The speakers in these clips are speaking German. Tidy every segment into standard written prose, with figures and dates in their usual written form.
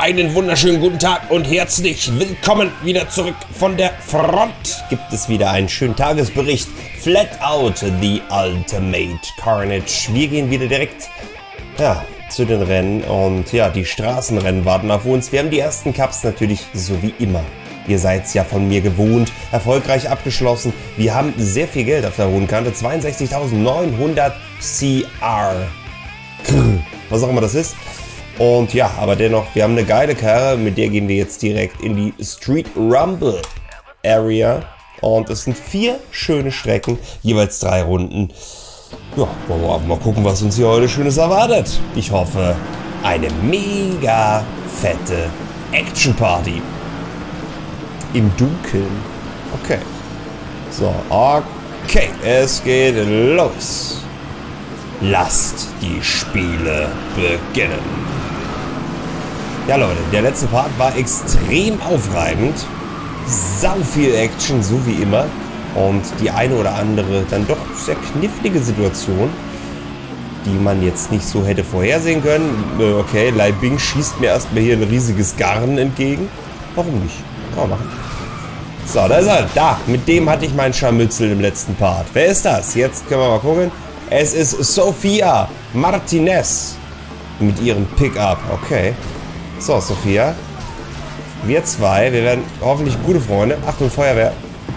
einen wunderschönen guten Tag und herzlich willkommen wieder zurück von der Front. Gibt es wieder einen schönen Tagesbericht. Flat Out, the Ultimate Carnage. Wir gehen wieder direkt zu den Rennen und ja, die Straßenrennen warten auf uns. Wir haben die ersten Cups natürlich so wie immer. Ihr seid es ja von mir gewohnt. Erfolgreich abgeschlossen. Wir haben sehr viel Geld auf der hohen Kante. 62.900 CR. Was auch immer das ist. Und ja, aber dennoch, wir haben eine geile Karre. Mit der gehen wir jetzt direkt in die Street Rumble Area. Und es sind 4 schöne Strecken. Jeweils 3 Runden. Ja, wollen wir mal gucken, was uns hier heute Schönes erwartet. Ich hoffe, eine mega fette Action Party. Im Dunkeln. Okay. So, okay. Es geht los. Lasst die Spiele beginnen. Ja, Leute, der letzte Part war extrem aufreibend. Sau viel Action, so wie immer. Und die eine oder andere dann doch sehr knifflige Situation, die man jetzt nicht so hätte vorhersehen können. Okay, Lai Bing schießt mir erstmal hier ein riesiges Garn entgegen. Warum nicht? Kann man machen. So, da ist er. Da, mit dem hatte ich meinen Scharmützel im letzten Part. Wer ist das? Jetzt können wir mal gucken. Es ist Sophia Martinez mit ihrem Pickup. Okay. So, Sophia. Wir zwei, wir werden hoffentlich gute Freunde. Achtung, Feuerwehr.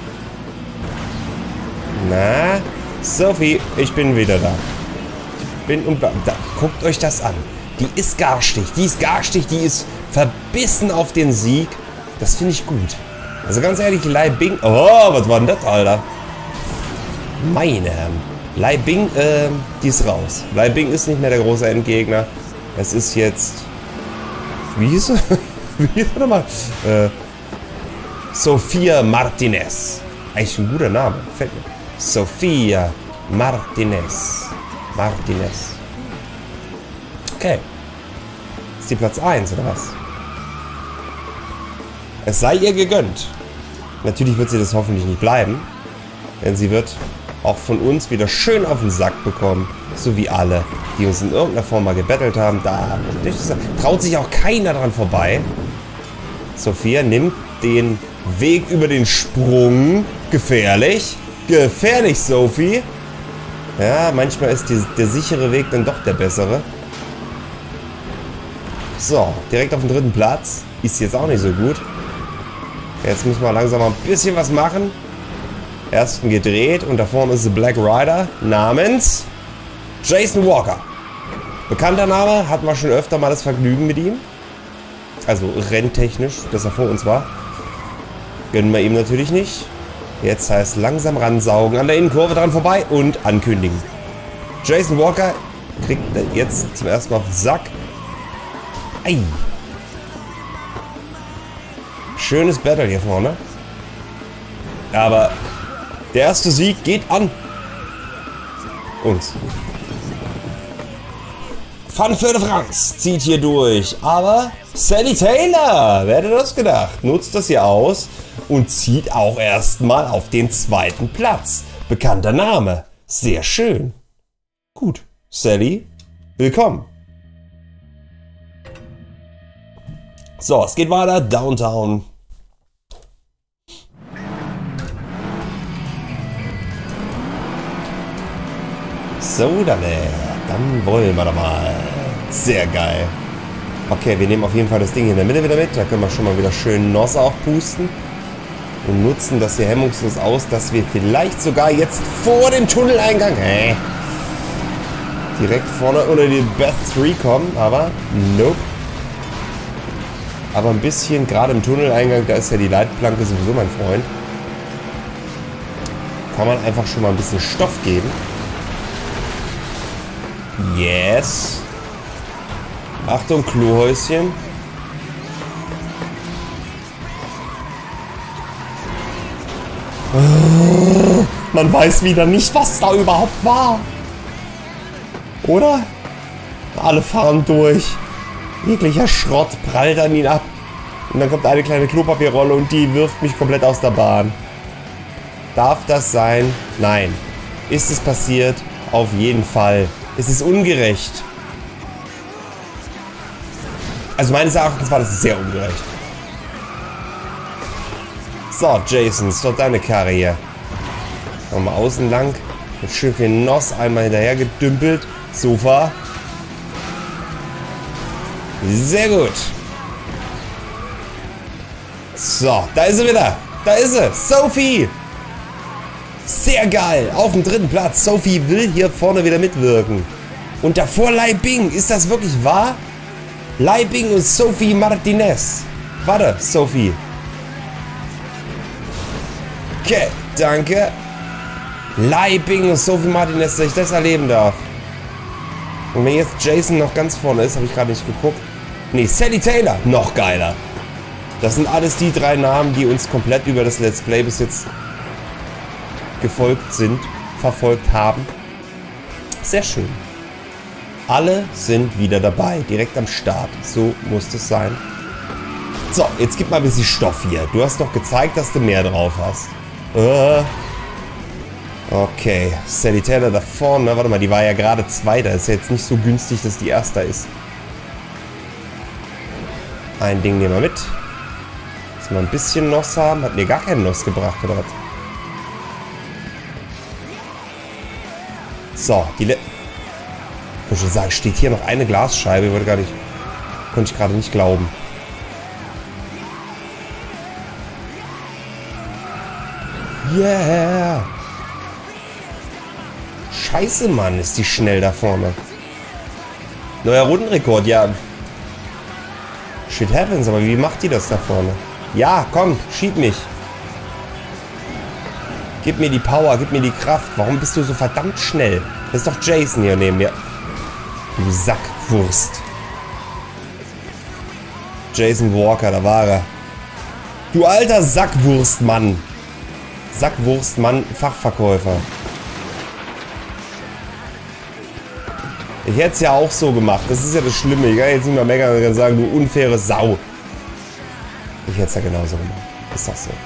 Na, Sophie, ich bin wieder da. Da. Guckt euch das an. Die ist garstig. Die ist verbissen auf den Sieg. Das finde ich gut. Also ganz ehrlich, Lai Bing. Oh, was war denn das, Alter? Meine Herren. Lai Bing, die ist raus. Lai Bing ist nicht mehr der große Endgegner. Es ist jetzt. Wie hieß er? Wie hieß er nochmal? Sophia Martinez. Eigentlich ein guter Name. Gefällt mir. Sophia Martinez. Okay. Ist die Platz 1 oder was? Es sei ihr gegönnt. Natürlich wird sie das hoffentlich nicht bleiben. Denn sie wird auch von uns wieder schön auf den Sack bekommen. So wie alle, die uns in irgendeiner Form mal gebettelt haben. Da traut sich auch keiner dran vorbei. Sophia nimmt den Weg über den Sprung. Gefährlich. Gefährlich, Sophie. Ja, manchmal ist der sichere Weg dann doch der bessere. So, direkt auf dem 3. Platz. Ist jetzt auch nicht so gut. Jetzt müssen wir langsam mal ein bisschen was machen. Ersten gedreht und da vorne ist der Black Rider namens Jason Walker. Bekannter Name, hatten wir schon öfter mal das Vergnügen mit ihm. Also renntechnisch, dass er vor uns war. Gönnen wir ihm natürlich nicht. Jetzt heißt langsam ransaugen, an der Innenkurve dran vorbei und ankündigen. Jason Walker kriegt jetzt zum ersten Mal auf den Sack. Ei. Schönes Battle hier vorne. Aber der erste Sieg geht an uns. Fun für de France zieht hier durch. Aber Sally Taylor, wer hätte das gedacht, nutzt das hier aus und zieht auch erstmal auf den 2. Platz. Bekannter Name. Sehr schön. Gut. Sally, willkommen. So, es geht weiter. Downtown. So, dann wollen wir doch mal. Sehr geil. Okay, wir nehmen auf jeden Fall das Ding hier in der Mitte wieder mit. Da können wir schon mal wieder schön Nos aufpusten. Und nutzen das hier hemmungslos aus, dass wir vielleicht sogar jetzt vor dem Tunneleingang direkt vorne unter die Beth 3 kommen. Aber nope. Aber ein bisschen, gerade im Tunneleingang, da ist ja die Leitplanke sowieso mein Freund. Kann man einfach schon mal ein bisschen Stoff geben. Yes. Achtung, Klohäuschen. Man weiß wieder nicht, was da überhaupt war. Oder? Alle fahren durch. Jeglicher Schrott prallt an ihn ab. Und dann kommt eine kleine Klopapierrolle und die wirft mich komplett aus der Bahn. Darf das sein? Nein. Ist es passiert? Auf jeden Fall. Es ist ungerecht. Also meines Erachtens war das sehr ungerecht. So, Jason, ist doch deine Karre hier. Nochmal außen lang. Mit schön viel Nos einmal hinterher gedümpelt. Sofa. Sehr gut. So, da ist sie wieder. Da ist sie. Sophie. Sehr geil. Auf dem 3. Platz. Sophie will hier vorne wieder mitwirken. Und davor Lai Bing. Ist das wirklich wahr? Lai Bing und Sophie Martinez. Warte, Sophie. Okay, danke. Lai Bing und Sophie Martinez, dass ich das erleben darf. Und wenn jetzt Jason noch ganz vorne ist, habe ich gerade nicht geguckt. Nee, Sally Taylor, noch geiler. Das sind alles die 3 Namen, die uns komplett über das Let's Play bis jetzt verfolgt haben. Sehr schön. Alle sind wieder dabei, direkt am Start. So muss es sein. So, jetzt gib mal ein bisschen Stoff hier. Du hast doch gezeigt, dass du mehr drauf hast. Okay, Sally Taylor da vorne. Warte mal, die war ja gerade Zweiter. Ist ja jetzt nicht so günstig, dass die Erster ist. Ein Ding nehmen wir mit. Dass wir ein bisschen Nos haben. Hat mir gar keinen Nos gebracht, oder was? So, die Ich wollte schon sagen, steht hier noch eine Glasscheibe. Ich wollte gar nicht... Konnte ich gerade nicht glauben. Yeah! Scheiße, Mann, ist die schnell da vorne. Neuer Rundenrekord, ja. Shit happens, aber wie macht die das da vorne? Ja, komm, schieb mich. Gib mir die Power, gib mir die Kraft. Warum bist du so verdammt schnell? Das ist doch Jason hier neben mir. Du Sackwurst. Jason Walker, da war er. Du alter Sackwurstmann. Sackwurstmann, Fachverkäufer. Ich hätte es ja auch so gemacht. Das ist ja das Schlimme. Ich kann jetzt nicht mal meckern und sagen, du unfaire Sau. Ich hätte es ja genauso gemacht. Ist doch so.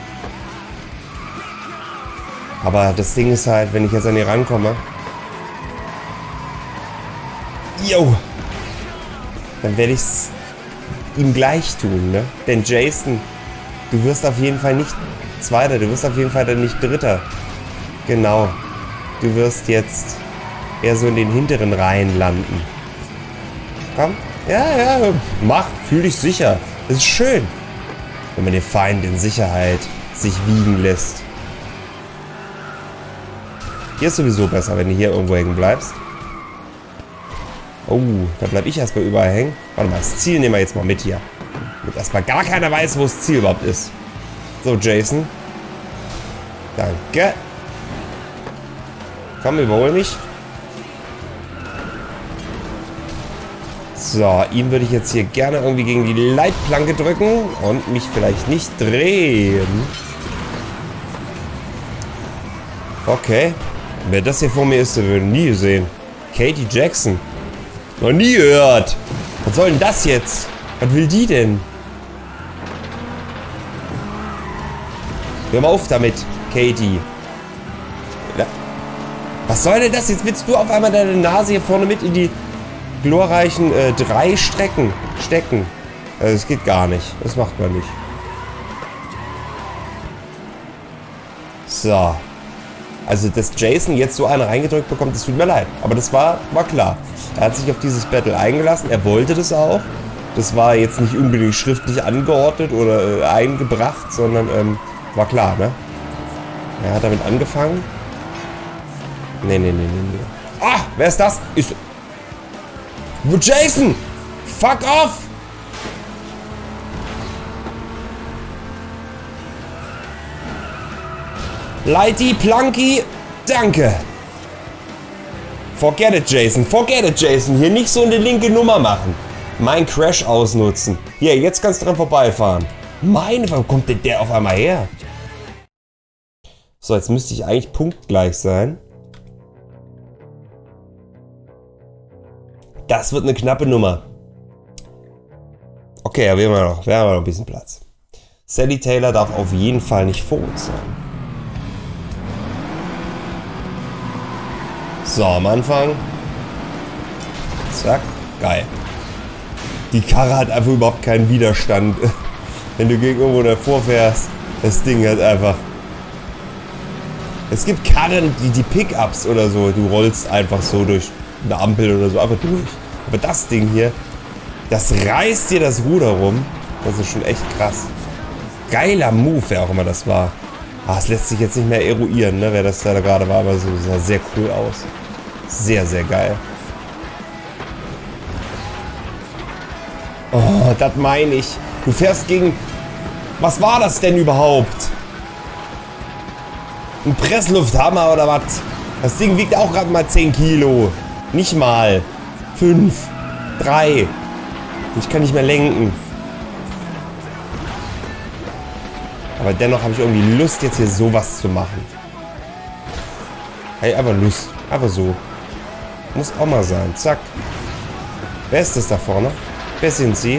Aber das Ding ist halt, wenn ich jetzt an ihr rankomme. Jo. Dann werde ich es ihm gleich tun, ne? Denn Jason, du wirst auf jeden Fall nicht Zweiter. Du wirst auf jeden Fall dann nicht Dritter. Genau. Du wirst jetzt eher so in den hinteren Reihen landen. Komm. Ja, ja. Mach. Fühl dich sicher. Das ist schön. Wenn man den Feind in Sicherheit sich wiegen lässt. Hier ist sowieso besser, wenn du hier irgendwo hängen bleibst. Oh, da bleib ich erstmal überall hängen. Warte mal, das Ziel nehmen wir jetzt mal mit hier. Damit erstmal gar keiner weiß, wo das Ziel überhaupt ist. So, Jason. Danke. Komm, überhol mich. So, ihm würde ich jetzt hier gerne irgendwie gegen die Leitplanke drücken und mich vielleicht nicht drehen. Okay. Wer das hier vor mir ist, der würde nie gesehen. Katie Jackson. Noch nie gehört. Was soll denn das jetzt? Was will die denn? Hör mal auf damit, Katie. Was soll denn das? Jetzt willst du auf einmal deine Nase hier vorne mit in die glorreichen 3 stecken. Also das geht gar nicht. Das macht man nicht. So. Also, dass Jason jetzt so eine reingedrückt bekommt, das tut mir leid. Aber das war klar. Er hat sich auf dieses Battle eingelassen. Er wollte das auch. Das war jetzt nicht unbedingt schriftlich angeordnet oder eingebracht, sondern war klar, ne? Er hat damit angefangen. Nee. Ah, wer ist das? Ist... Jason! Fuck off! Lighty, Plunky, danke. Forget it, Jason. Forget it, Jason. Hier nicht so eine linke Nummer machen. Mein Crash ausnutzen. Hier, jetzt kannst du dran vorbeifahren. Meine, wo kommt denn der auf einmal her? So, jetzt müsste ich eigentlich punktgleich sein. Das wird eine knappe Nummer. Okay, ja, wir haben noch ein bisschen Platz. Sally Taylor darf auf jeden Fall nicht vor uns sein. So, am Anfang. Zack. Geil. Die Karre hat einfach überhaupt keinen Widerstand. Wenn du gegen irgendwo davor fährst, das Ding hat einfach... Es gibt Karren, die Pickups oder so, du rollst einfach so durch eine Ampel oder so, einfach durch. Aber das Ding hier, das reißt dir das Ruder rum. Das ist schon echt krass. Geiler Move, wer auch immer das war. Ah, es lässt sich jetzt nicht mehr eruieren, ne, wer das da gerade war, aber so sah sehr cool aus. Sehr, sehr geil. Oh, das meine ich. Du fährst gegen... Was war das denn überhaupt? Ein Presslufthammer oder was? Das Ding wiegt auch gerade mal 10 Kilo. Nicht mal. 5. 3. Ich kann nicht mehr lenken. Aber dennoch habe ich irgendwie Lust, jetzt hier sowas zu machen. Hey, einfach Lust. Einfach so. Muss auch mal sein. Zack. Wer ist das da vorne? Wer sind Sie?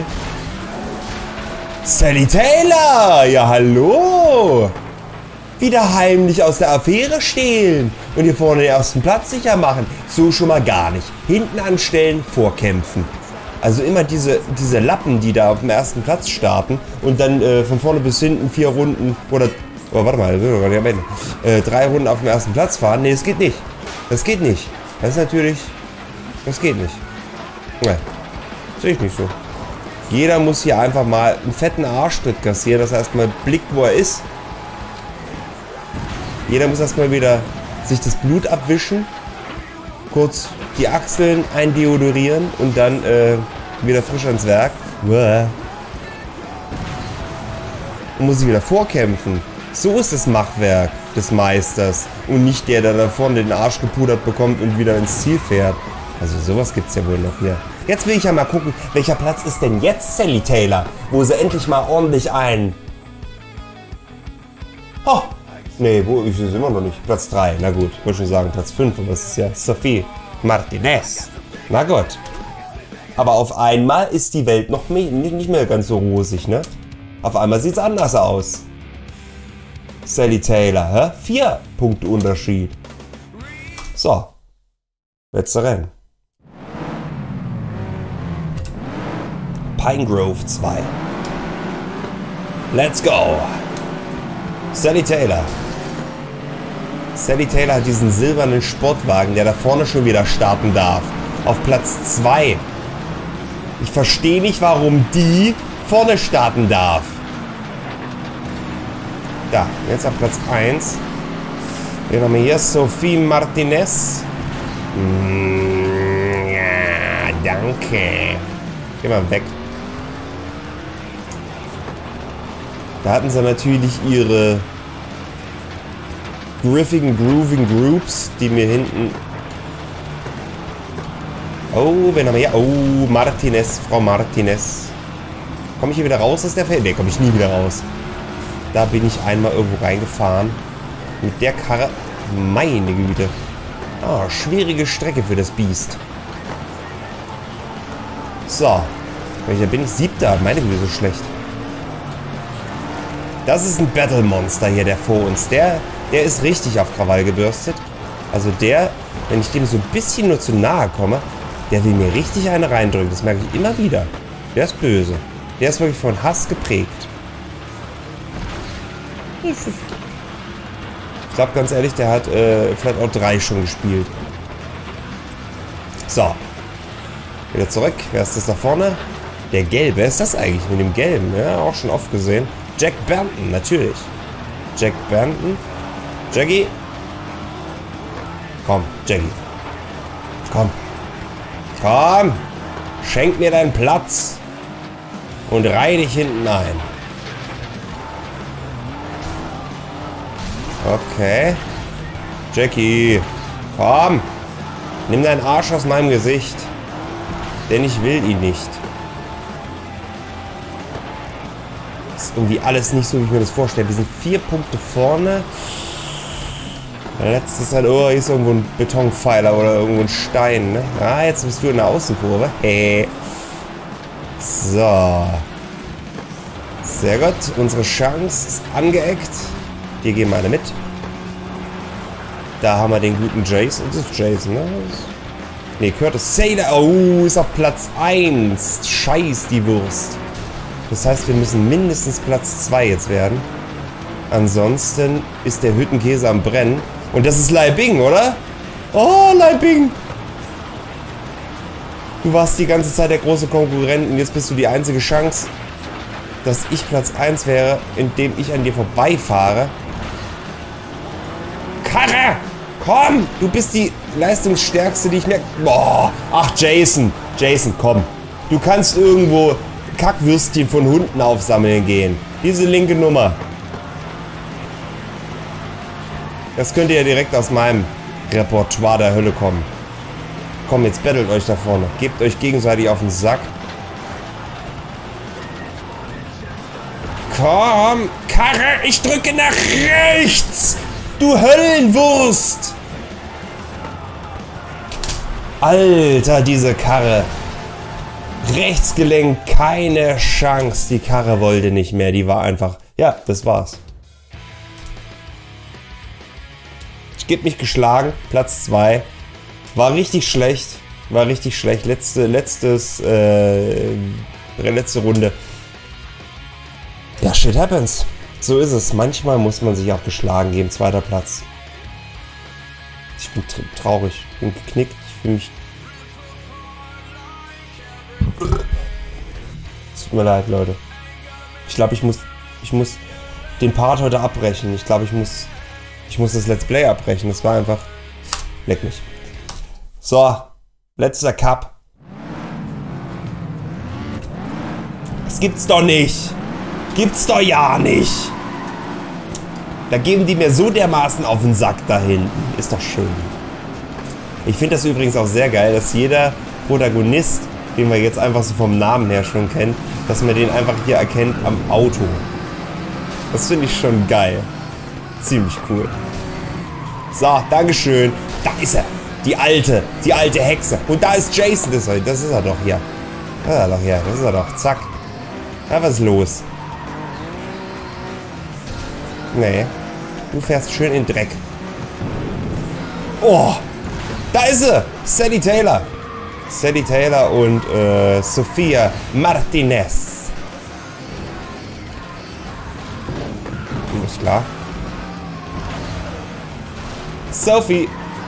Sally Taylor! Ja, hallo! Wieder heimlich aus der Affäre stehlen und hier vorne den ersten Platz sicher machen. So schon mal gar nicht. Hinten anstellen, vorkämpfen. Also immer diese Lappen, die da auf dem ersten Platz starten und dann von vorne bis hinten 4 Runden oder... Oh, warte mal, 3 Runden auf dem ersten Platz fahren. Nee, das geht nicht. Das geht nicht. Das ist natürlich... Das geht nicht. Nee, sehe ich nicht so. Jeder muss hier einfach mal einen fetten Arschtritt kassieren, dass er erstmal blickt, wo er ist. Jeder muss erstmal wieder sich das Blut abwischen, kurz die Achseln eindeodorieren und dann wieder frisch ans Werk. Und muss sich wieder vorkämpfen. So ist das Machwerk des Meisters und nicht der da vorne den Arsch gepudert bekommt und wieder ins Ziel fährt. Also sowas gibt es ja wohl noch hier. Jetzt will ich ja mal gucken, welcher Platz ist denn jetzt Sally Taylor, wo sie endlich mal ordentlich ein... Oh! Nee, wo ist es immer noch nicht? Platz 3, na gut, ich wollte schon sagen Platz 5, aber das ist ja Sophie Martinez. Na gut. Aber auf einmal ist die Welt noch nicht mehr ganz so rosig, ne? Auf einmal sieht es anders aus. Sally Taylor, hä? 4 Punkte Unterschied. So. Letzter Rennen. Pine Grove 2. Let's go! Sally Taylor. Sally Taylor hat diesen silbernen Sportwagen, der da vorne schon wieder starten darf. Auf Platz 2. Ich verstehe nicht, warum die vorne starten darf. Da, jetzt auf Platz 1. Wir haben hier Sophie Martinez. Ja, danke. Geh mal weg. Da hatten sie natürlich ihre grooving Groups, die mir hinten... Oh, wen haben wir hier? Oh, Martinez, Frau Martinez. Komme ich hier wieder raus aus der Feld? Ne, komme ich nie wieder raus. Da bin ich einmal irgendwo reingefahren. Mit der Karre... Meine Güte. Ah, schwierige Strecke für das Biest. So. Welcher bin ich? 7. Meine Güte, so schlecht. Das ist ein Battle Monster hier, der vor uns. Der ist richtig auf Krawall gebürstet. Also der, wenn ich dem so ein bisschen nur zu nahe komme, der will mir richtig eine reindrücken. Das merke ich immer wieder. Der ist böse. Der ist wirklich von Hass geprägt. Ich glaube ganz ehrlich, der hat vielleicht auch 3 schon gespielt. So. Wieder zurück. Wer ist das da vorne? Der Gelbe. Wer ist das eigentlich mit dem Gelben? Ja, auch schon oft gesehen. Jack Banton, natürlich. Jack Banton. Jackie. Komm, Jackie. Komm. Komm. Schenk mir deinen Platz. Und reih dich hinten ein. Okay. Jackie. Komm. Nimm deinen Arsch aus meinem Gesicht. Denn ich will ihn nicht. Das ist irgendwie alles nicht so, wie ich mir das vorstelle. Wir sind 4 Punkte vorne. Letztes halt, oh, hier ist irgendwo ein Betonpfeiler oder irgendwo ein Stein, ne? Ah, jetzt bist du in der Außenkurve. Hey. So. Sehr gut. Unsere Chance ist angeeckt. Hier gehen wir alle mit. Da haben wir den guten Jason. Das ist Jason, ne? Ne, Curtis Sailor. Oh, ist auf Platz 1. Scheiß die Wurst. Das heißt, wir müssen mindestens Platz 2 jetzt werden. Ansonsten ist der Hüttenkäse am Brennen. Und das ist Lai Bing, oder? Oh, Lai Bing. Du warst die ganze Zeit der große Konkurrent und jetzt bist du die einzige Chance, dass ich Platz 1 wäre, indem ich an dir vorbeifahre. Karre! Komm! Du bist die leistungsstärkste, die ich merke. Boah! Ach, Jason! Jason, komm! Du kannst irgendwo Kackwürstchen von Hunden aufsammeln gehen. Diese linke Nummer. Das könnte ja direkt aus meinem Repertoire der Hölle kommen. Komm, jetzt battelt euch da vorne. Gebt euch gegenseitig auf den Sack. Komm, Karre, ich drücke nach rechts. Du Höllenwurst. Alter, diese Karre. Rechtsgelenk, keine Chance. Die Karre wollte nicht mehr. Die war einfach... Ja, das war's. Ich gebe mich geschlagen. Platz 2. War richtig schlecht. War richtig schlecht. Letzte Runde. Ja, shit happens. So ist es. Manchmal muss man sich auch geschlagen geben. 2. Platz. Ich bin traurig. Ich bin geknickt. Ich fühle mich... Es tut mir leid, Leute. Ich glaube, ich muss den Part heute abbrechen. Ich glaube, ich muss das Let's Play abbrechen. Das war einfach... Leck mich. So, letzter Cup. Das gibt's doch nicht. Gibt's doch ja nicht. Da geben die mir so dermaßen auf den Sack da hinten. Ist doch schön. Ich finde das übrigens auch sehr geil, dass jeder Protagonist, den wir jetzt einfach so vom Namen her schon kennen, dass man den einfach hier erkennt am Auto. Das finde ich schon geil. Ziemlich cool. So, Dankeschön. Da ist er. Die alte Hexe. Und da ist Jason. Das ist er doch hier. Das ist er doch hier. Das ist er doch. Zack. Ja, was ist los? Nee. Du fährst schön in den Dreck. Oh. Da ist sie. Sally Taylor. Sally Taylor und Sophia Martinez. Ist klar. Sophie.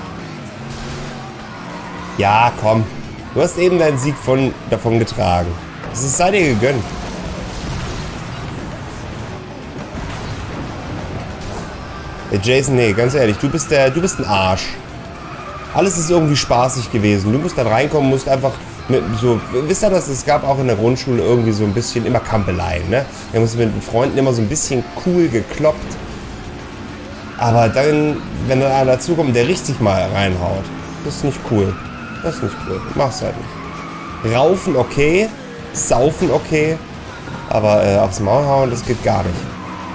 Ja, komm. Du hast eben deinen Sieg davon getragen. Das sei dir gegönnt. Hey Jason, nee, ganz ehrlich, du bist ein Arsch. Alles ist irgendwie spaßig gewesen. Du musst dann reinkommen, musst einfach mit so... Wisst ihr das? Es gab auch in der Grundschule irgendwie so ein bisschen immer Kampeleien, ne? Da musst du mit den Freunden immer so ein bisschen cool gekloppt. Aber dann, wenn dann einer dazukommt, der richtig mal reinhaut, das ist nicht cool. Das ist nicht cool. Mach's halt nicht. Raufen okay, saufen okay, aber aufs Maul hauen, das geht gar nicht.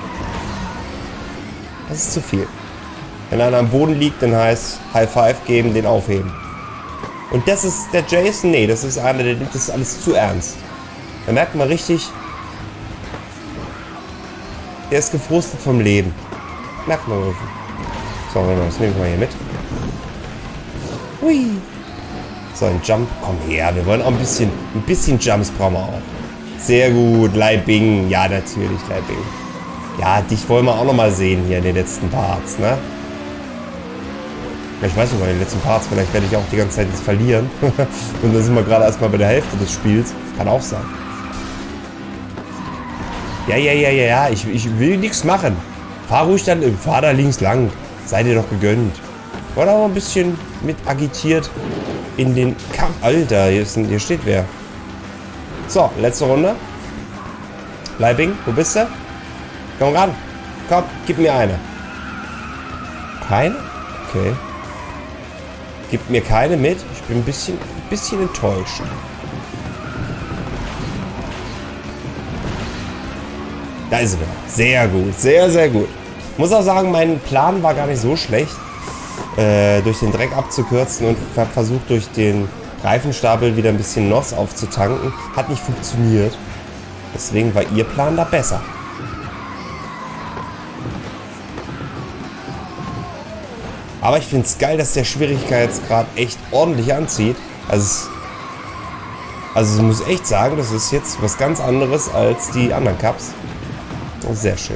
Das ist zu viel. Wenn einer am Boden liegt, dann heißt High Five geben, den aufheben. Und das ist der Jason, nee, das ist einer, der nimmt das alles zu ernst. Da merkt man richtig, der ist gefrustet vom Leben. Merkt man richtig. So, das nehme ich mal hier mit. Hui. So, ein Jump. Komm her, wir wollen auch ein bisschen Jumps brauchen wir auch. Sehr gut, Lai Bing. Ja, natürlich, Lai Bing. Ja, dich wollen wir auch noch mal sehen hier in den letzten Parts, ne? Ich weiß nicht mal, in den letzten Parts, vielleicht werde ich auch die ganze Zeit jetzt verlieren. Und dann sind wir gerade erstmal bei der Hälfte des Spiels. Kann auch sein. Ja, ich will nichts machen. Fahr ruhig dann, fahr da links lang. Sei dir doch gegönnt. War da auch ein bisschen mit agitiert in den Kampf. Alter, hier steht wer. So, letzte Runde. Lai Bing, wo bist du? Komm ran. Komm, gib mir eine. Keine? Okay. Gib mir keine mit. Ich bin ein bisschen enttäuscht. Da ist sie wieder. Sehr gut. Sehr, sehr gut. Muss auch sagen, mein Plan war gar nicht so schlecht. Durch den Dreck abzukürzen und habe versucht, durch den Reifenstapel wieder ein bisschen NOS aufzutanken. Hat nicht funktioniert. Deswegen war ihr Plan da besser. Aber ich finde es geil, dass der Schwierigkeitsgrad echt ordentlich anzieht. Also ich muss echt sagen, das ist jetzt was ganz anderes als die anderen Cups. Sehr schön.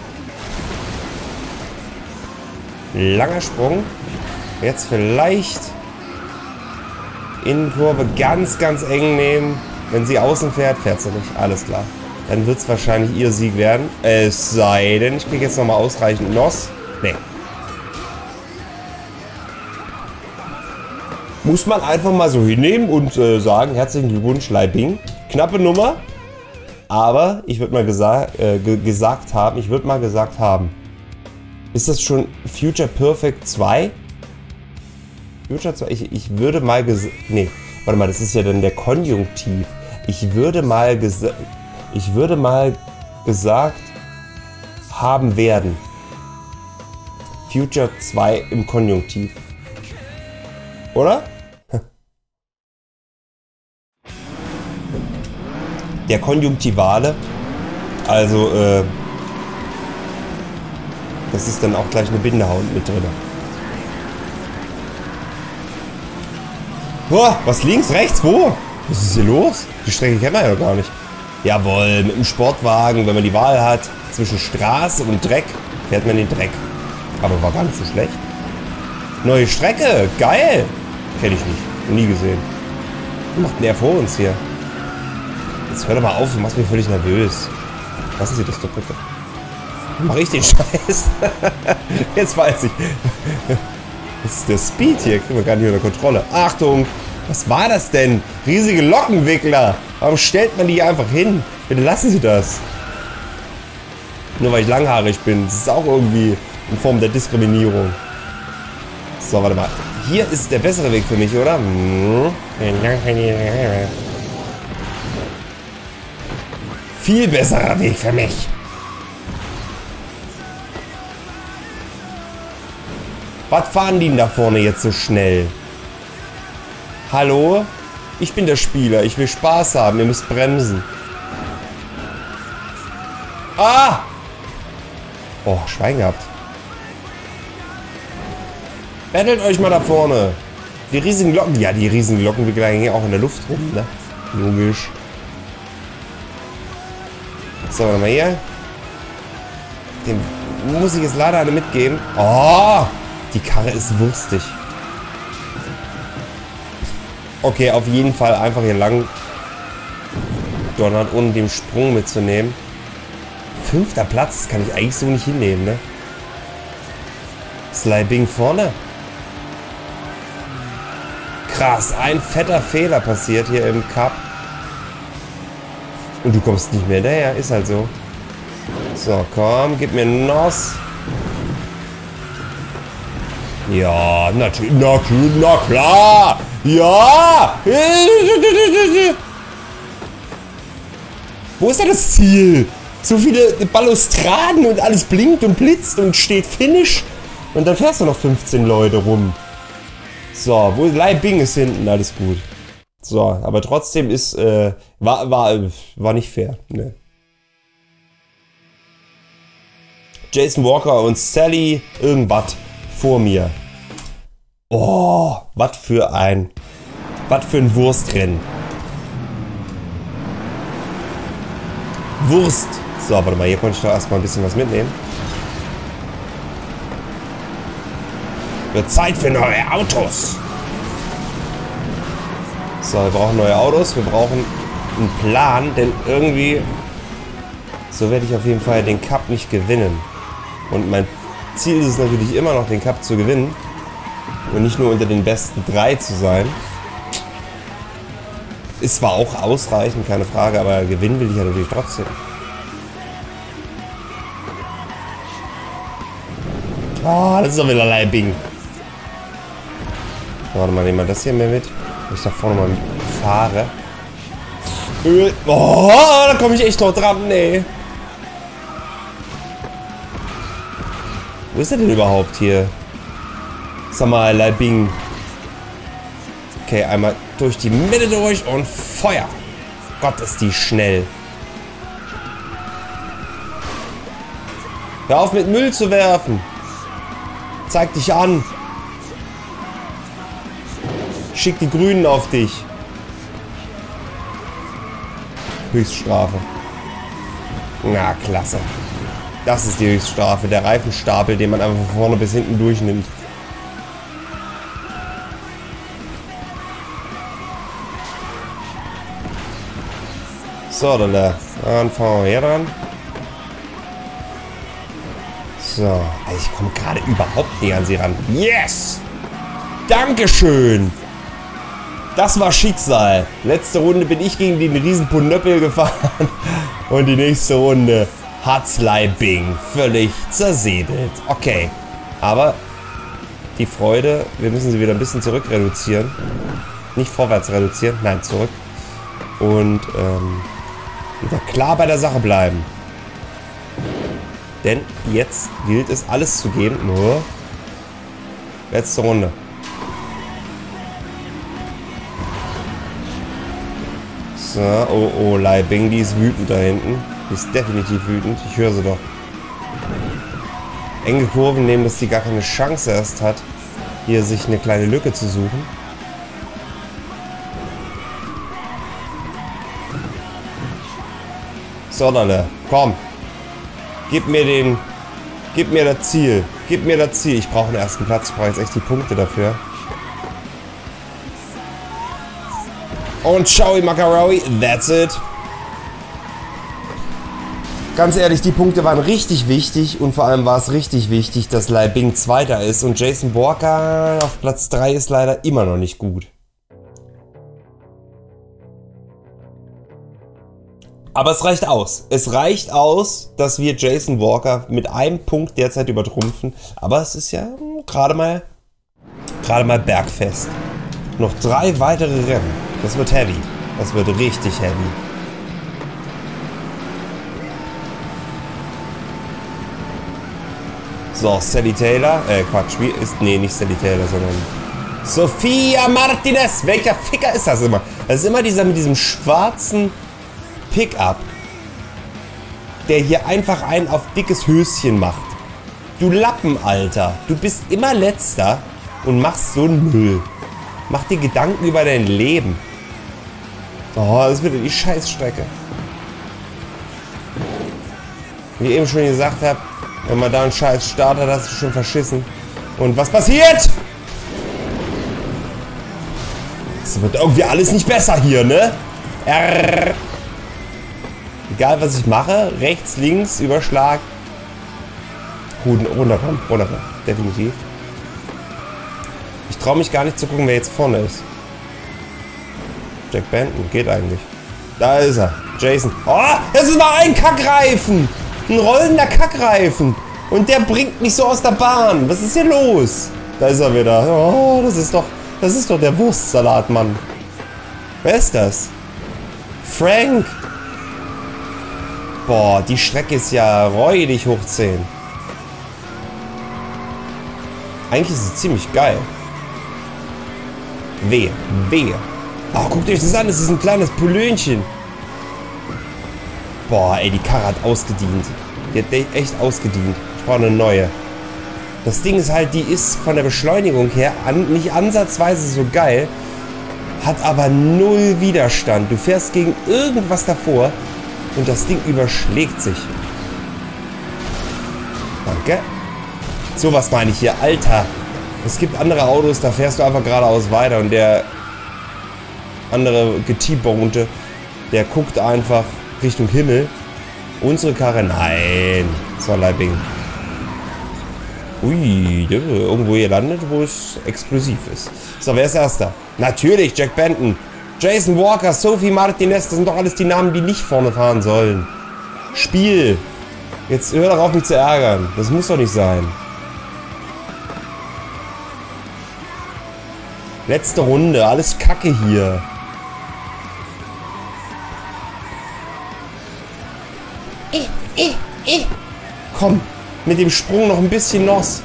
Langer Sprung. Jetzt vielleicht Innenkurve ganz, ganz eng nehmen. Wenn sie außen fährt, fährt sie nicht. Alles klar. Dann wird es wahrscheinlich ihr Sieg werden. Es sei denn, ich kriege jetzt nochmal ausreichend NOS. Nee. Muss man einfach mal so hinnehmen und sagen, herzlichen Glückwunsch, Lai Bing. Knappe Nummer. Aber ich würde mal gesagt haben, ist das schon Future Perfect 2? Future 2? Ich würde mal nee, warte mal, das ist ja dann der Konjunktiv. Ich würde mal gesagt haben werden. Future 2 im Konjunktiv. Oder? Der Konjunktivale. Also, das ist dann auch gleich eine Bindehaut mit drin. Boah, was links, rechts, wo? Was ist hier los? Die Strecke kennen wir ja gar nicht. Jawohl, mit dem Sportwagen, wenn man die Wahl hat, zwischen Straße und Dreck, fährt man den Dreck. Aber war gar nicht so schlecht. Neue Strecke, geil! Kenn ich nicht, nie gesehen. Was macht denn der vor uns hier? Jetzt hör doch mal auf, du machst mich völlig nervös. Lassen Sie das doch bitte. Mach ich den Scheiß? Jetzt weiß ich. Das ist der Speed hier, kriegen wir gar nicht unter Kontrolle. Achtung! Was war das denn? Riesige Lockenwickler! Warum stellt man die einfach hin? Bitte lassen Sie das. Nur weil ich langhaarig bin. Das ist auch irgendwie in Form der Diskriminierung. So, warte mal. Hier ist der bessere Weg für mich, oder? Viel besserer Weg für mich. Was fahren die denn da vorne jetzt so schnell? Hallo? Ich bin der Spieler. Ich will Spaß haben. Ihr müsst bremsen. Ah! Oh, Schwein gehabt. Battelt euch mal da vorne. Die riesigen Glocken. Ja, die riesigen Glockenwickler hängen auch in der Luft rum, ne? Logisch. So, warte mal hier. Dem muss ich jetzt leider alle mitgeben. Oh! Die Karre ist wurstig. Okay, auf jeden Fall einfach hier lang donnern, ohne den Sprung mitzunehmen. 5. Platz, das kann ich eigentlich so nicht hinnehmen, ne? Lai Bing vorne. Krass, ein fetter Fehler passiert hier im Cup. Und du kommst nicht mehr hinterher, ist halt so. So, komm, gib mir NOS. Ja, natürlich, na klar. Ja. Wo ist denn das Ziel? So viele Balustraden und alles blinkt und blitzt und steht Finish. Und dann fährst du noch 15 Leute rum. So, wo Lai Bing ist hinten, alles gut. So, aber trotzdem ist, war nicht fair, ne. Jason Walker und Sally irgendwas vor mir. Oh, was für ein Wurstrennen. Wurst. So, warte mal, hier konnte ich doch erstmal ein bisschen was mitnehmen. Wird Zeit für neue Autos. So, wir brauchen neue Autos. Wir brauchen einen Plan, denn irgendwie so werde ich auf jeden Fall den Cup nicht gewinnen. Und mein Ziel ist es natürlich immer noch, den Cup zu gewinnen. Und nicht nur unter den besten 3 zu sein. Ist zwar auch ausreichend, keine Frage, aber gewinnen will ich ja natürlich trotzdem. Ah, das ist doch wieder Lai Bing. Warte mal, nehmen wir das hier mehr mit. Wenn ich da vorne mal fahre. Oh, da komme ich echt noch dran, nee. Wo ist er denn überhaupt hier? Sag mal, Lai Bing. Okay, einmal durch die Mitte durch und Feuer. Gott, ist die schnell. Hör auf mit Müll zu werfen. Zeig dich an. schick die Grünen auf dich. Höchststrafe. Na, klasse. Das ist die Höchststrafe. Der Reifenstapel, den man einfach von vorne bis hinten durchnimmt. So, dann fahren wir hier dran. So, also ich komme gerade überhaupt nicht an sie ran. Yes! Dankeschön! Das war Schicksal. Letzte Runde bin ich gegen den riesen Ponöppel gefahren. Und die nächste Runde hat's Lai Bing völlig zersedelt. Okay, aber die Freude, wir müssen sie wieder ein bisschen zurück reduzieren. Nicht vorwärts reduzieren, nein, zurück. Und wieder klar bei der Sache bleiben. Denn jetzt gilt es, alles zu geben. Nur letzte Runde. So, oh, Lai Bing, die ist wütend da hinten. Die ist definitiv wütend. Ich höre sie doch. Enge Kurven nehmen, dass die gar keine Chance erst hat, hier sich eine kleine Lücke zu suchen. So, dann, komm. Gib mir das Ziel. Gib mir das Ziel. Ich brauche einen ersten Platz. Ich brauche jetzt echt die Punkte dafür. Und Chowie Macaroni, that's it. Ganz ehrlich, die Punkte waren richtig wichtig und vor allem war es richtig wichtig, dass Lai Bing Zweiter ist und Jason Walker auf Platz 3 ist leider immer noch nicht gut. Aber es reicht aus. Es reicht aus, dass wir Jason Walker mit einem Punkt derzeit übertrumpfen. Aber es ist ja gerade mal bergfest. Noch 3 weitere Rennen. Das wird heavy. Das wird richtig heavy. So, Sally Taylor. Quatsch. Wie ist. Nee, nicht Sally Taylor, sondern Sophia Martinez. Welcher Ficker ist das immer? Das ist immer dieser mit diesem schwarzen Pickup, der hier einfach einen auf dickes Höschen macht. Du Lappen, Alter. Du bist immer Letzter und machst so einen Müll. Mach dir Gedanken über dein Leben. Oh, das wird die Scheißstrecke. Wie ich eben schon gesagt habe, wenn man da einen scheiß Start hat, hast du schon verschissen. Und was passiert? Es wird irgendwie alles nicht besser hier, ne? Egal was ich mache, rechts, links, Überschlag. Runterkommen, definitiv. Ich traue mich gar nicht zu gucken, wer jetzt vorne ist. Jack Benton, geht eigentlich. Da ist er, Jason. Oh, das ist mal ein Kackreifen. Ein rollender Kackreifen. Und der bringt mich so aus der Bahn. Was ist hier los? Da ist er wieder. Oh, das ist doch der Wurstsalat, Mann. Wer ist das? Frank. Boah, die Strecke ist ja räudig hoch 10. Eigentlich ist es ziemlich geil. Wehe. Oh, guckt euch das an, das ist ein kleines Pulönchen. Boah, ey, die Karre hat ausgedient. Die hat echt ausgedient. Ich brauche eine neue. Das Ding ist halt, die ist von der Beschleunigung her nicht ansatzweise so geil, hat aber null Widerstand. Du fährst gegen irgendwas davor und das Ding überschlägt sich. Danke. Sowas meine ich hier, Alter. Es gibt andere Autos, da fährst du einfach geradeaus weiter und der andere T-Bonte, der guckt einfach Richtung Himmel. Unsere Karre, nein. Das war Lai Bing. Ui, irgendwo hier landet, wo es explosiv ist. So, wer ist Erster? Natürlich, Jack Benton. Jason Walker, Sophie Martinez, das sind doch alles die Namen, die nicht vorne fahren sollen. Spiel. Jetzt hör doch auf, mich zu ärgern. Das muss doch nicht sein. Letzte Runde, alles Kacke hier. Komm, mit dem Sprung noch ein bisschen los.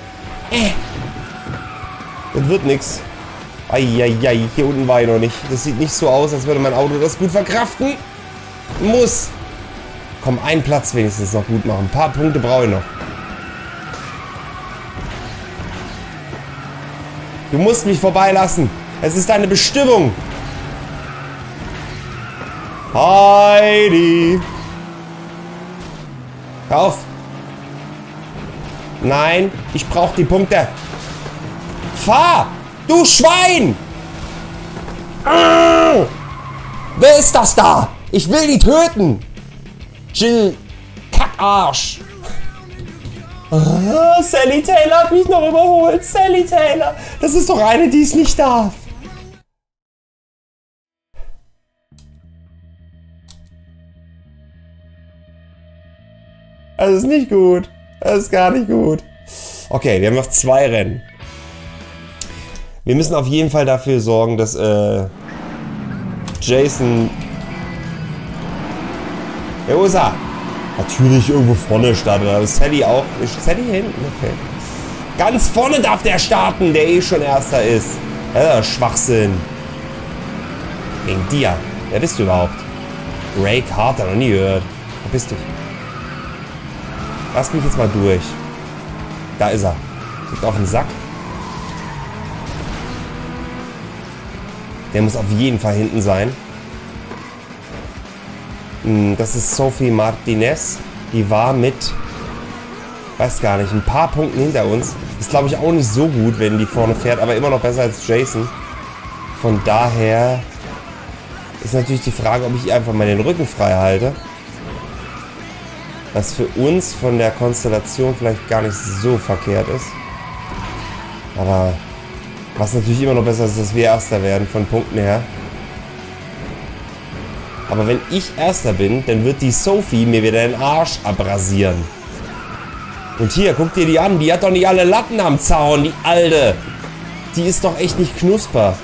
Das wird nix. Eieiei, hier unten war ich noch nicht. Das sieht nicht so aus, als würde mein Auto das gut verkraften. Muss. Komm, einen Platz wenigstens noch gut machen. Ein paar Punkte brauche ich noch. Du musst mich vorbeilassen. Es ist deine Bestimmung. Heidi. Hör auf. Nein, ich brauche die Punkte. Fahr! Du Schwein! Wer ist das da? Ich will die töten. Jill Kackarsch. Sally Taylor hat mich noch überholt. Sally Taylor. Das ist doch eine, die es nicht darf. Das ist nicht gut. Das ist gar nicht gut. Okay, wir haben noch 2 Rennen. Wir müssen auf jeden Fall dafür sorgen, dass Jason... Ja, wo ist er? Natürlich irgendwo vorne startet. Aber Sally auch. Ist Sally hinten? Okay. Ganz vorne darf der starten, der eh schon Erster ist. Ja, Schwachsinn. Wegen dir. Wer bist du überhaupt? Ray Carter, noch nie gehört. Wo bist du? Lass mich jetzt mal durch. Da ist er. Kriegt auf den Sack. Der muss auf jeden Fall hinten sein. Das ist Sophie Martinez. Die war mit, weiß gar nicht, ein paar Punkten hinter uns. Ist, glaube ich, auch nicht so gut, wenn die vorne fährt, aber immer noch besser als Jason. Von daher ist natürlich die Frage, ob ich ihr einfach mal den Rücken frei halte. Was für uns von der Konstellation vielleicht gar nicht so verkehrt ist. Aber was natürlich immer noch besser ist, dass wir Erster werden, von Punkten her. Aber wenn ich Erster bin, dann wird die Sophie mir wieder den Arsch abrasieren. Und hier, guck dir die an. Die hat doch nicht alle Latten am Zaun, die Alte. Die ist doch echt nicht knusper.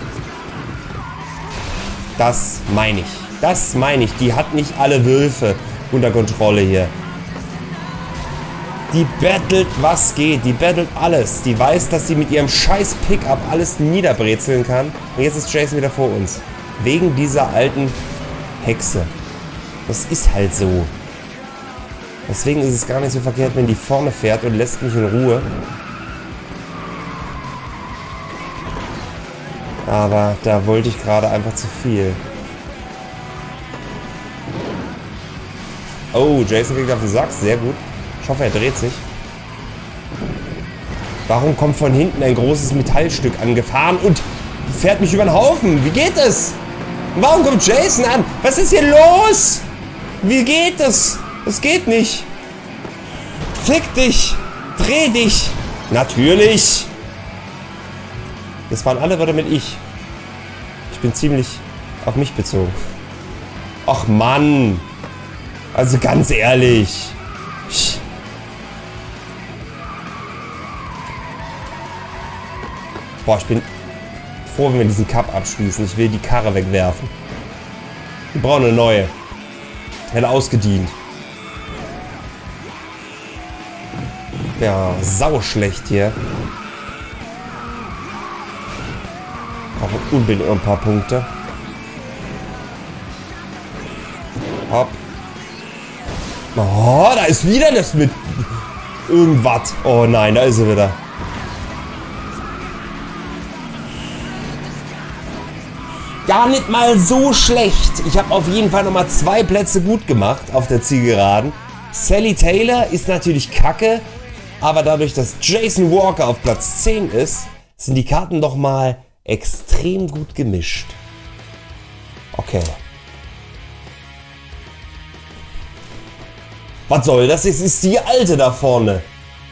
Das meine ich. Das meine ich. Die hat nicht alle Wölfe unter Kontrolle hier. Die battelt, was geht. Die battelt alles. Die weiß, dass sie mit ihrem scheiß Pickup alles niederbrezeln kann. Und jetzt ist Jason wieder vor uns. Wegen dieser alten Hexe. Das ist halt so. Deswegen ist es gar nicht so verkehrt, wenn die vorne fährt und lässt mich in Ruhe. Aber da wollte ich gerade einfach zu viel. Oh, Jason kriegt auf den Sack. Sehr gut. Ich hoffe, er dreht sich. Warum kommt von hinten ein großes Metallstück angefahren und fährt mich über den Haufen? Wie geht es? Warum kommt Jason an? Was ist hier los? Wie geht es? Das geht nicht. Fick dich. Dreh dich. Natürlich. Das waren alle Wörter mit ich. Ich bin ziemlich auf mich bezogen. Ach Mann. Also ganz ehrlich. Boah, ich bin froh, wenn wir diesen Cup abschließen. Ich will die Karre wegwerfen. Wir brauchen eine neue. Hätte ausgedient. Ja, sau schlecht hier. Aber unbedingt noch ein paar Punkte. Hopp. Oh, da ist wieder das mit irgendwas. Oh nein, da ist sie wieder. Gar nicht mal so schlecht. Ich habe auf jeden Fall nochmal 2 Plätze gut gemacht auf der Zielgeraden. Sally Taylor ist natürlich kacke, aber dadurch, dass Jason Walker auf Platz 10 ist, sind die Karten doch mal extrem gut gemischt. Okay. Was soll das? Es ist die Alte da vorne.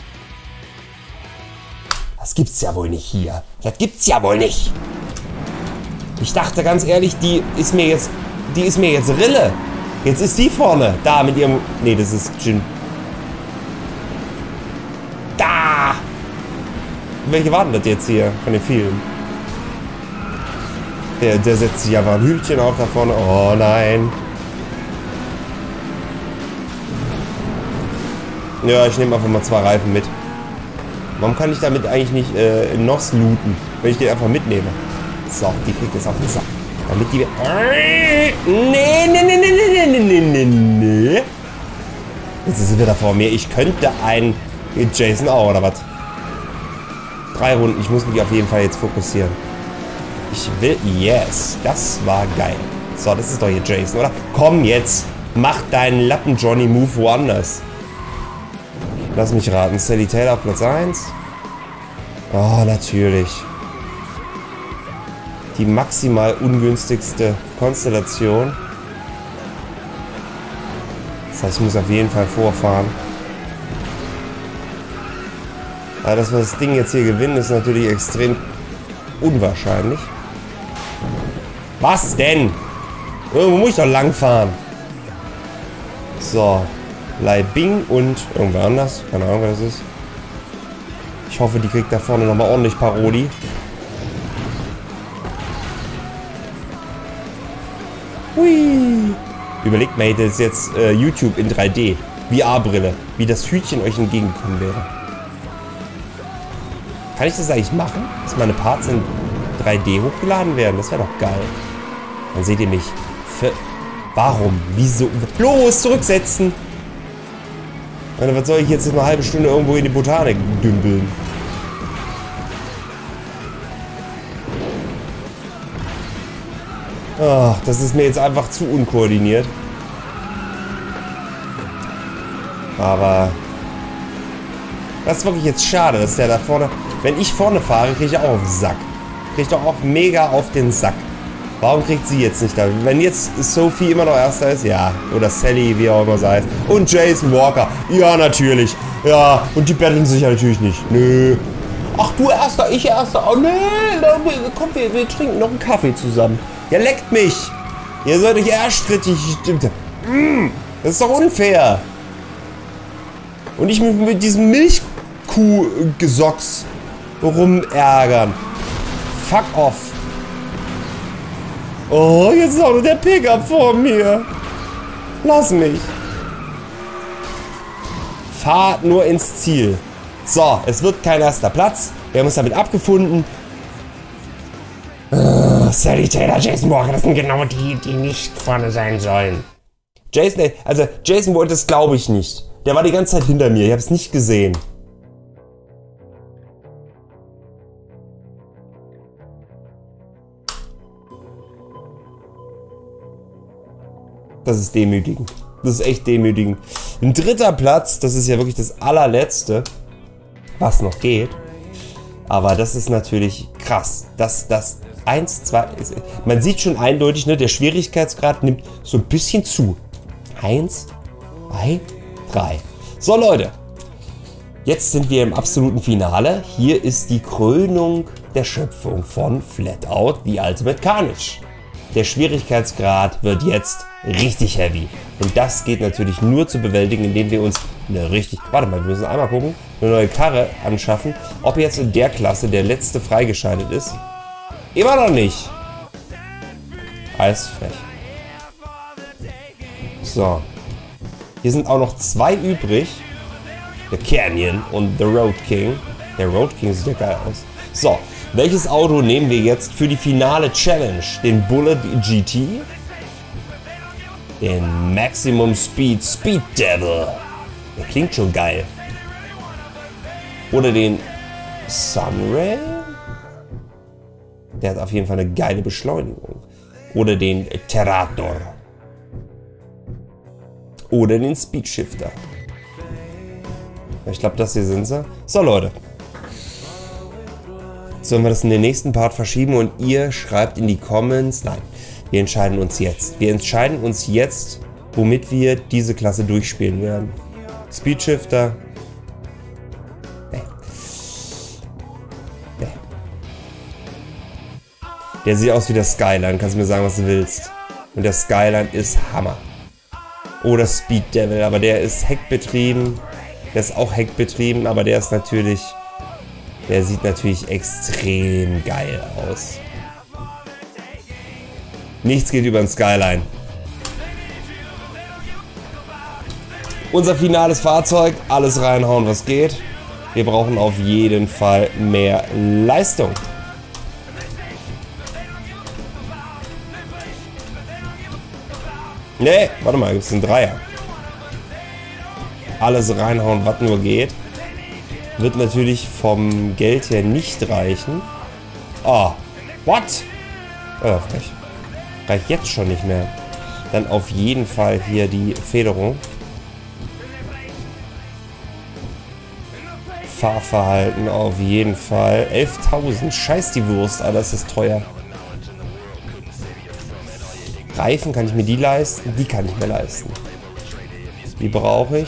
Das gibt's ja wohl nicht hier. Das gibt's ja wohl nicht. Ich dachte ganz ehrlich, die ist mir jetzt Rille. Jetzt ist die vorne. Da mit ihrem... Nee, das ist Jin. Da! Welche waren das jetzt hier von den vielen? Der setzt sich einfach ein Hütchen auf da vorne. Oh nein. Ja, ich nehme einfach mal 2 Reifen mit. Warum kann ich damit eigentlich nicht Nos looten, wenn ich den einfach mitnehme? So, die kriegt jetzt auf den Sack. Damit die... Nee. Jetzt ist sie wieder vor mir. Ich könnte einen... Jason auch, oder was? 3 Runden. Ich muss mich auf jeden Fall jetzt fokussieren. Ich will... Yes. Das war geil. So, das ist doch hier Jason, oder? Komm jetzt. Mach deinen Lappen-Johnny-Move woanders. Lass mich raten. Sally Taylor auf Platz 1. Oh, natürlich. Die maximal ungünstigste Konstellation. Das heißt, ich muss auf jeden Fall vorfahren. Aber dass wir das Ding jetzt hier gewinnen, ist natürlich extrem unwahrscheinlich. Was denn? Irgendwo muss ich doch langfahren. So. Lai Bing und irgendwer anders. Keine Ahnung, wer das ist. Ich hoffe, die kriegt da vorne nochmal ordentlich Paroli. Hui. Überlegt mal, das ist jetzt YouTube in 3D. VR-Brille. Wie das Hütchen euch entgegengekommen wäre. Kann ich das eigentlich machen? Dass meine Parts in 3D hochgeladen werden? Das wäre doch geil. Dann seht ihr mich. Warum? Wieso? Los, zurücksetzen! Meine, was soll ich jetzt eine halbe Stunde irgendwo in die Botanik dümpeln? Ach, das ist mir jetzt einfach zu unkoordiniert. Aber das ist wirklich jetzt schade, dass der da vorne... Wenn ich vorne fahre, kriege ich auch auf den Sack. Kriege ich doch auch mega auf den Sack. Warum kriegt sie jetzt nicht da? Wenn jetzt Sophie immer noch Erster ist, ja. Oder Sally, wie auch immer sie heißt. Und Jason Walker. Ja, natürlich. Ja, und die betteln sich ja natürlich nicht. Nö. Ach, du Erster, ich Erster. Oh, nee. Komm, wir trinken noch einen Kaffee zusammen. Ja, leckt mich. Ihr seid euch erstrittig. Das ist doch unfair. Und ich mit diesem Milchkuh-Gesocks rumärgern. Fuck off. Oh, jetzt ist auch noch der Pickup vor mir. Lass mich. Fahr nur ins Ziel. So, es wird kein erster Platz. Wir haben uns damit abgefunden. Sally Taylor, Jason Walker, das sind genau die, die nicht vorne sein sollen. Jason wollte es, glaube ich, nicht. Der war die ganze Zeit hinter mir. Ich habe es nicht gesehen. Das ist demütigend. Das ist echt demütigend. Ein dritter Platz, das ist ja wirklich das allerletzte, was noch geht. Aber das ist natürlich krass. Das 1, 2, man sieht schon eindeutig, ne, der Schwierigkeitsgrad nimmt so ein bisschen zu. 1, 2, 3. So Leute, jetzt sind wir im absoluten Finale. Hier ist die Krönung der Schöpfung von Flatout, The Ultimate Carnage. Der Schwierigkeitsgrad wird jetzt richtig heavy. Und das geht natürlich nur zu bewältigen, indem wir uns eine richtig... Warte mal, wir müssen einmal gucken, eine neue Karre anschaffen. Ob jetzt in der Klasse der letzte freigeschaltet ist. Immer noch nicht. Alles frech. So. Hier sind auch noch 2 übrig. Der Canyon und The Road King. Der Road King sieht ja geil aus. So. Welches Auto nehmen wir jetzt für die finale Challenge? Den Bullet GT? Den Maximum Speed Speed Devil? Der klingt schon geil. Oder den Sunrail? Der hat auf jeden Fall eine geile Beschleunigung. Oder den Terrator. Oder den Speedshifter. Ich glaube, das hier sind sie. So, Leute. Sollen wir das in den nächsten Part verschieben und ihr schreibt in die Comments? Nein, wir entscheiden uns jetzt. Wir entscheiden uns jetzt, womit wir diese Klasse durchspielen werden. Speedshifter. Nee. Nee. Der sieht aus wie der Skyline. Kannst du mir sagen, was du willst. Und der Skyline ist Hammer. Oder Speed Devil, aber der ist heckbetrieben. Der ist auch heckbetrieben, aber der ist natürlich... Der sieht natürlich extrem geil aus. Nichts geht über den Skyline. Unser finales Fahrzeug. Alles reinhauen, was geht. Wir brauchen auf jeden Fall mehr Leistung. Nee, warte mal, gibt es einen Dreier. Alles reinhauen, was nur geht. Wird natürlich vom Geld her nicht reichen. Oh, what? Frech. Reicht jetzt schon nicht mehr. Dann auf jeden Fall hier die Federung. Fahrverhalten auf jeden Fall. 11.000. Scheiß die Wurst, Alter, das ist teuer. Reifen, kann ich mir die leisten? Die kann ich mir leisten. Die brauche ich.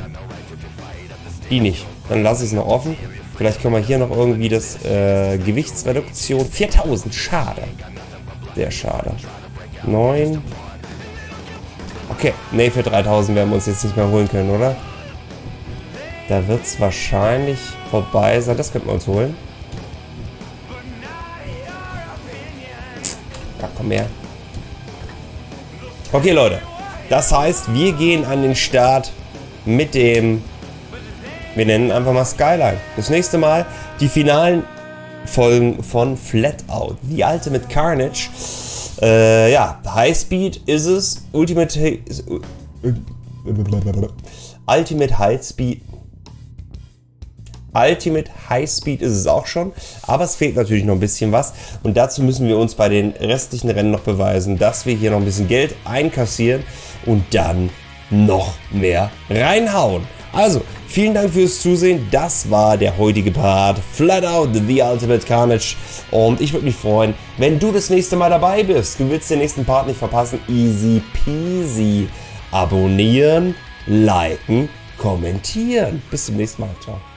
Die nicht. Dann lasse ich es noch offen. Vielleicht können wir hier noch irgendwie das Gewichtsreduktion. 4.000. Schade. Sehr schade. 9. Okay. Ne, für 3.000 werden wir uns jetzt nicht mehr holen können, oder? Da wird es wahrscheinlich vorbei sein. Das könnten wir uns holen. Ja, komm her. Okay, Leute. Das heißt, wir gehen an den Start mit dem... Wir nennen einfach mal Skyline. Das nächste Mal die finalen Folgen von Flatout. The Ultimate Carnage. Ja, Highspeed ist es. Ultimate Highspeed ist es auch schon, aber es fehlt natürlich noch ein bisschen was und dazu müssen wir uns bei den restlichen Rennen noch beweisen, dass wir hier noch ein bisschen Geld einkassieren und dann noch mehr reinhauen. Also, vielen Dank fürs Zusehen, das war der heutige Part Flatout The Ultimate Carnage und ich würde mich freuen, wenn du das nächste Mal dabei bist. Du willst den nächsten Part nicht verpassen, easy peasy. Abonnieren, liken, kommentieren. Bis zum nächsten Mal, ciao.